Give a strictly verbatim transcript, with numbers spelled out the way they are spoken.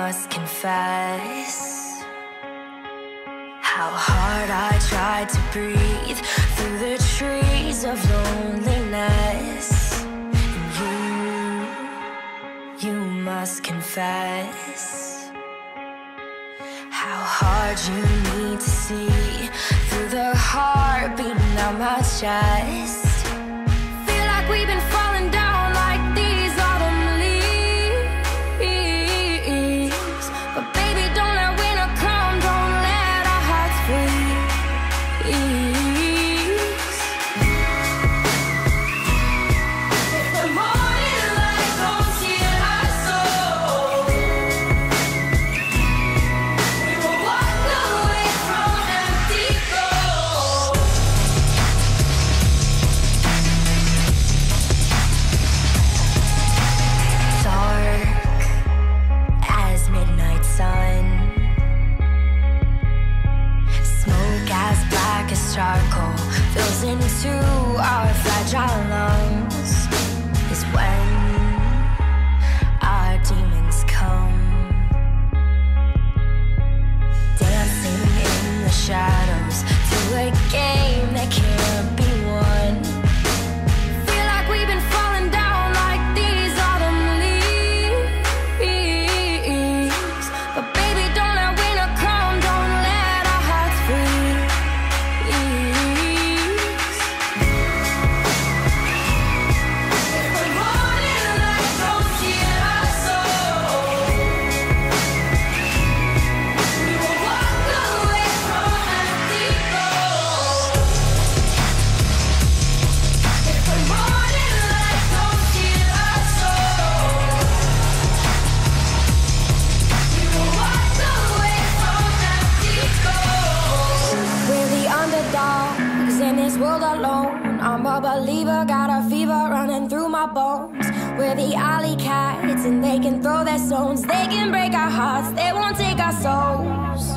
must confess how hard I tried to breathe through the trees of loneliness. And you, you must confess how hard you need to see through the heart beating out my chest. Feel like we've been falling down like these autumn leaves, but baby, don't let winter come, don't let our hearts freeze. If the morning light don't steal our soul, we will walk away from empty gold. Dark as midnight sun, smoke as black as charcoal fills into our fragile lungs, is when our demons come, dancing in the shadows to a game that can't be won. Feel like we've been falling down like these autumn leaves, but baby, don't let winter come, don't let our hearts freeze. If the morning light don't steal our soul, we will walk away from empty gold. If the morning light don't steal our soul, we will walk away from empty gold. We're the underdogs in this world alone. I'm a believer, got a fever running through my bones. We're the alley cats and they can throw their stones. They can break our hearts, they won't take our souls.